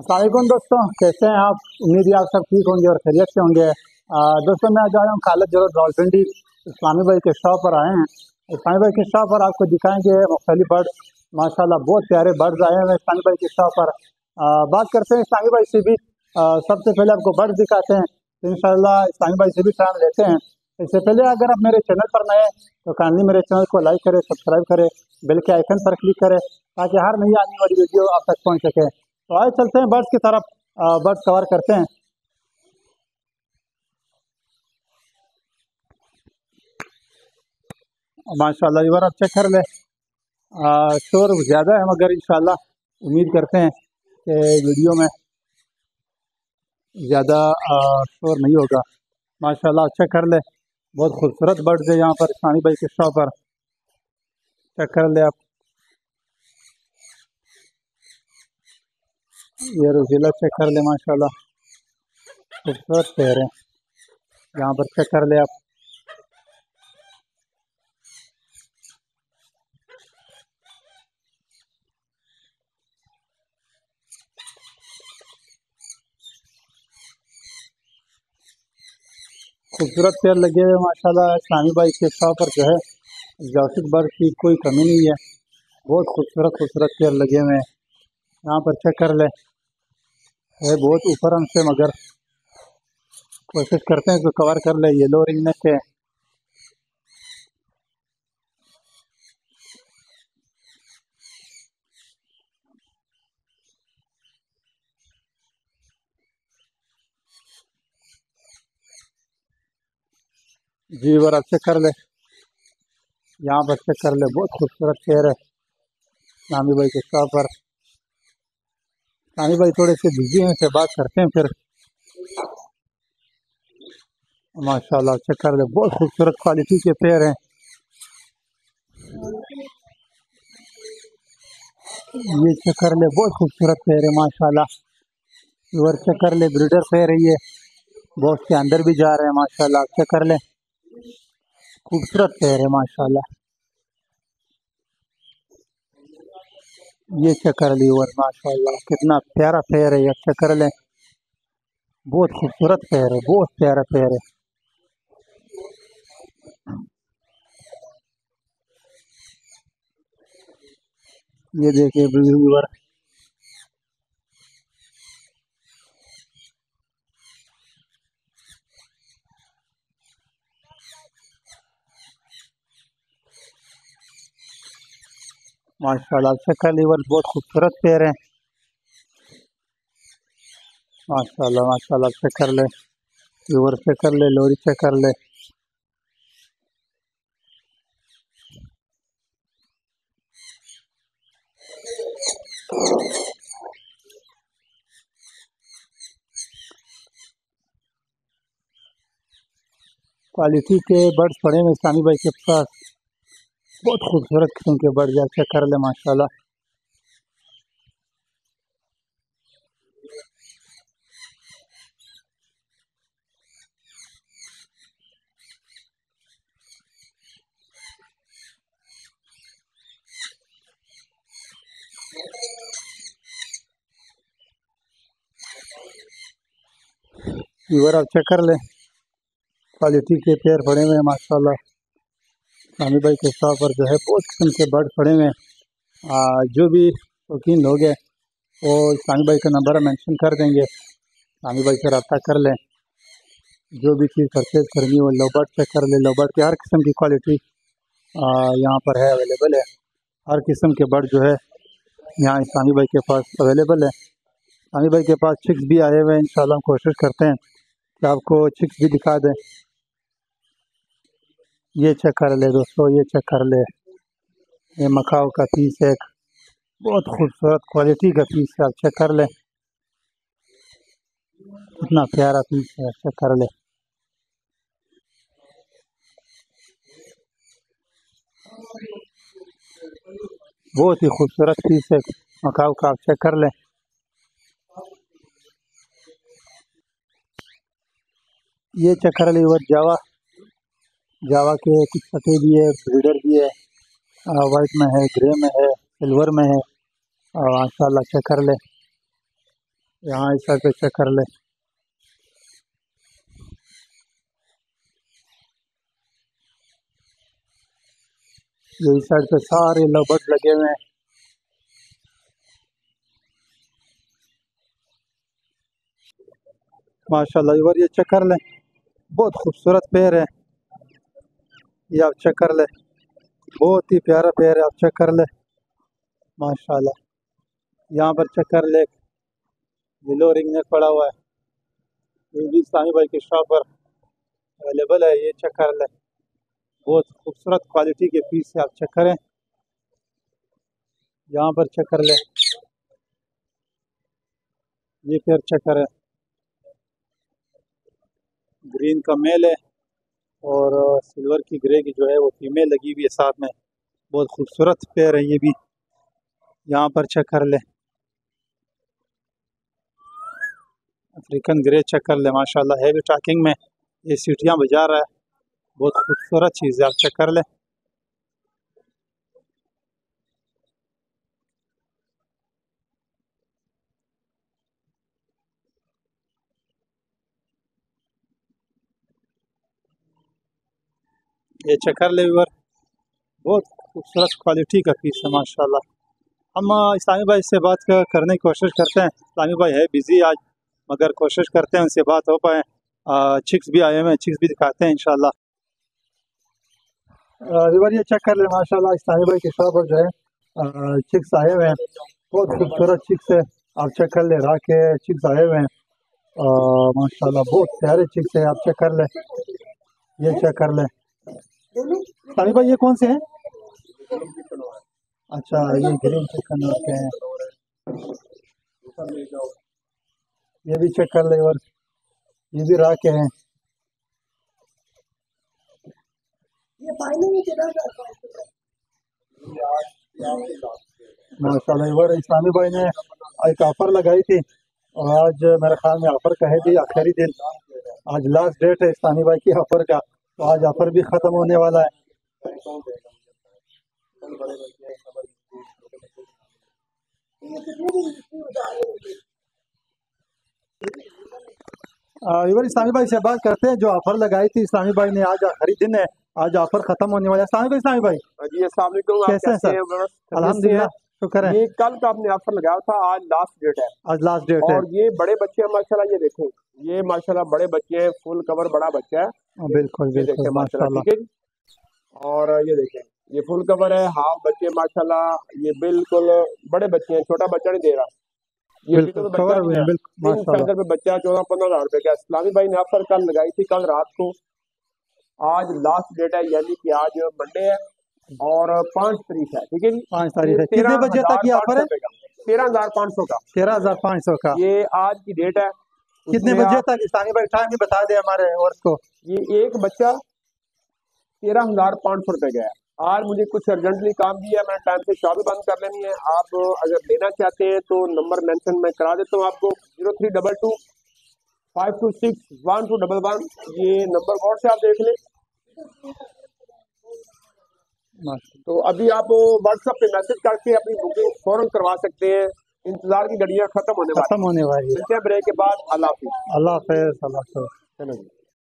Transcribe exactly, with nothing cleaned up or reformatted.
वालेकुम दोस्तों, कैसे हैं आप? उम्मीद है आप सब ठीक होंगे और खैरियत से होंगे। आ, दोस्तों, मैं आज आया हूँ खालिद जरूर रावलपिंडी इस्लामी भाई के शॉप पर आए हैं। इस्लामी भाई के शॉप पर आपको दिखाएंगे मुख्तलिफ बर्ड्स। माशाल्लाह बहुत प्यारे बर्ड्स आए हुए हैं इस्लामी भाई के शॉप पर। आ, बात करते हैं इस्लामी भाई से भी। आ, सबसे पहले आपको बर्ड्स दिखाते हैं, तो इंशाल्लाह इस्लामी भाई से भी टाइम लेते हैं। इससे पहले अगर आप मेरे चैनल पर नए हैं तो काइंडली मेरे चैनल को लाइक करें, सब्सक्राइब करें, बेल के आइकन पर क्लिक करें ताकि हर नई आने वाली वीडियो आप तक पहुंच सके। तो आइए चलते हैं बर्ड्स की तरफ, बर्ड्स कवर करते हैं। माशाल्लाह ये बार आप चेक कर ले। आ, शोर ज़्यादा है मगर इंशाल्लाह उम्मीद करते हैं कि वीडियो में ज़्यादा शोर नहीं होगा। माशाल्लाह चेक कर ले, बहुत खूबसूरत बर्ड्स है यहाँ पर इस्लामी भाई के शॉप पर। चेक कर ले आप, ये रोजीला चेक कर ले, माशाल्लाह खूबसूरत पेड़ है यहाँ पर। चेक कर ले आप, खूबसूरत पेड़ लगे हुए माशाल्लाह। इस्लामी भाई के शॉप पर जो है एक्जॉटिक बर्ड की कोई कमी नहीं है, बहुत खूबसूरत खूबसूरत पेड़ लगे हुए हैं यहाँ पर। चेक कर ले, है बहुत ऊपर हमसे मगर कोशिश करते हैं तो कवर कर ले। येलो रिंग नेक है, जी वर आप चेक कर ले, यहाँ पर चेक कर ले, बहुत खूबसूरत पेड़ है इस्लामी भाई के शॉप पर। इस्लामी भाई थोड़े से बिजी हैं, से बात करते हैं फिर। माशाल्लाह चेक कर ले, बहुत खूबसूरत क्वालिटी के पेड़ हैं। ये चेक कर ले, बहुत खूबसूरत पेड़ है माशाल्लाह। इवर चेक कर ले, ब्रीडर पेड़ है ये, बहुत के अंदर भी जा रहे हैं माशाल्लाह। चेक कर ले, खूबसूरत पेड़ है माशाल्लाह। ये चेक कर ली इवर, माशाल्लाह कितना प्यारा पेड़ है ये। चेक कर ले, बहुत खूबसूरत पेड़ है, बहुत प्यारा पेड़ है। ये देखिए व्यूअर, माशाल्लाह चेक कर ली इवर, बहुत खूबसूरत पेड़ है माशाल्लाह। माशाल्लाह चेक कर ले व्यूअर, चेक कर ले लोरी, चेक कर ले। क्वालिटी के बर्ड्स पड़े हुए इस्लामी भाई के पास, बहुत खूबसूरत किस्म के बर्ड जा। चेक कर ले माशाल्लाह। व्यूअर आप चेक कर ले, क्वालिटी के पेड़ पड़े हुए हैं माशाल्लाह। इस्लामी भाई के शॉप पर जो है बहुत किस्म के बर्ड पड़े हुए हैं। जो भी शौकीन लोग हैं वो इस्लामी भाई का नंबर मेंशन कर देंगे, इस्लामी भाई से रब्ता कर लें। जो भी चीज़ परचेज करनी हो, लोबर्ट चेक कर ले, लोबर्ट की हर किस्म की क्वालिटी यहाँ पर है, अवेलेबल है। हर किस्म के बर्ड जो है यहाँ इस्लामी भाई के पास अवेलेबल है। इस्लामी भाई के पास चिक्स भी आए हुए हैं, इंशाल्लाह हम कोशिश करते हैं कि आपको चिक्स भी दिखा दें। ये चेक कर ले दोस्तों, ये चेक कर ले, ये मकाओ का पीस है, एक बहुत खूबसूरत क्वालिटी का पीस है। आप चेक कर ले, कितना प्यारा पीस है, चेक कर ले। बहुत ही खूबसूरत पीस है मकाओ का, आप चेक कर ले। ये चेक कर ले वो जावा, जावा के कुछ पते भी है, ब्रीडर भी है, वाइट में है, ग्रे में है, सिल्वर में है। माशाल्लाह चेक कर ले, यहाँ इस साइड पे चेक कर ले। ये इस साइड पे सारे लवबर्ड लगे हुए हैं। माशाल्लाह इवर ये चेक कर ले, बहुत खूबसूरत पेड़ है। ये आप चेक कर ले, बहुत ही प्यारा पेड़ है, आप चेक कर ले माशाल्लाह। यहाँ पर चेक कर ले, विलो रिंग नेक पड़ा हुआ है, ये भी सामी भाई के शॉप पर अवेलेबल है। ये चेक कर ले, बहुत खूबसूरत क्वालिटी के पीस है, आप चेक करें। यहाँ पर चेक कर ले, ये पेड़ चेक करें, ग्रीन का मेल है और सिल्वर की ग्रे की जो है वो फीमेल लगी हुई है साथ में। बहुत खूबसूरत पेड़ है ये भी। यहाँ पर चेक कर ले, अफ्रीकन ग्रे चेक कर ले माशाल्लाह, है भी ट्रैकिंग में, ये सीटियाँ बजा रहा है, बहुत खूबसूरत चीज़ है, आप चेक कर ले। ये चेक कर ले व्यूअर, बहुत खूबसूरत क्वालिटी का पीस है माशाल्लाह। हम इस्लामी भाई से बात कर, करने की कोशिश करते हैं। इस्लामी भाई है बिजी आज, मगर कोशिश करते हैं उनसे बात हो पाए। चिक्स भी आए हुए हैं, चिक्स भी दिखाते हैं इंशाल्लाह। व्यूअर ये चेक कर ले माशाल्लाह, इस्लामी भाई के शॉप पर जो है चिक्स आए हुए हैं, बहुत खूबसूरत चिक्स है, आप चेक कर ले। राह के चिक्स आए हुए हैं माशाल्लाह, बहुत प्यारे चिक्स है, आप चेक कर ले। ये चेक कर ले इस्लामी भाई, ये कौन से हैं? अच्छा, ये ग्रीन चिकन होते हैं, ये भी चेक कर ले और ये भी राह के हैं माशाल्लाह। और इस्लामी भाई ने एक ऑफर लगाई थी और आज मेरे ख्याल में ऑफर का है भी आखिरी दिन, आज लास्ट डेट है इस्लामी भाई की ऑफर का, तो आज ऑफर भी ख़त्म होने वाला है। इवर इस्लामी भाई से बात करते हैं, जो ऑफर लगाई थी इस्लामी भाई ने, आज आखिरी दिन है, आज ऑफर खत्म होने वाला है। इस्लामी भाई इस्लामी भाई जी अस्सलाम वालेकुम, आप कैसे हैं कैसे सर? हैं? अल्हम्दुलिल्लाह, शुक्र है। ये कल का आपने ऑफर लगाया था, आज लास्ट डेट है आज लास्ट डेट है और ये बड़े बच्चे हैं माशाल्लाह। ये देखो, ये माशाल्लाह बड़े बच्चे हैं, फुल कवर बड़ा बच्चा है। हाँ, बिल्कुल ये देखें बिल्कुल माशाल्लाह, माशाल्लाह। ठीक है जी। और ये देखें, ये फुल कवर है, हाफ बच्चे माशाल्लाह, ये बिल्कुल बड़े बच्चे हैं, छोटा बच्चा नहीं दे रहा। ये भी बिल्कुल तो बच्चा कवर नहीं हुए है, हैं, बिल्कुल तीन माशाल्लाह। पैदल पे बच्चा चौदह पंद्रह हजार रुपए का। इस्लामी भाई ने ऑफर कल लगाई थी, कल रात को। आज लास्ट डेट है, यानी कि आज मंडे है और पांच तारीख है, ठीक है जी। पाँच ये तारीख है, कितने तेरह बजे हजार तक ये पाँच ऑफर सौ है? रुपए का, तेरह हजार पाँच सौ का, तेरह हजार पाँच सौ का। ये आज की डेट है। कितने उसमें बजे आप तक? इस्लामी भाई टाइम भी बता दे हमारे वर्ष को। ये एक बच्चा तेरह हजार पाँच सौ रुपए का है। आज मुझे कुछ अर्जेंटली काम भी है, मैंने टाइम से शॉप भी बंद कर लेनी है। आप अगर लेना चाहते हैं तो नंबर मेंशन मैं करा देता हूँ आपको, zero three double two five two six one two double one. ये नंबर गौर से आप देख लें। तो अभी आप व्हाट्सएप पे मैसेज करके अपनी बुकिंग फौरन करवा सकते हैं। इंतजार की घड़ियां खत्म होने वाली खत्म होने वाली है। मिलते हैं ब्रेक के बाद। अल्लाह हाफिज। अल्लाह हाफिज़, अल्लाह हाफिज़। चलो जी।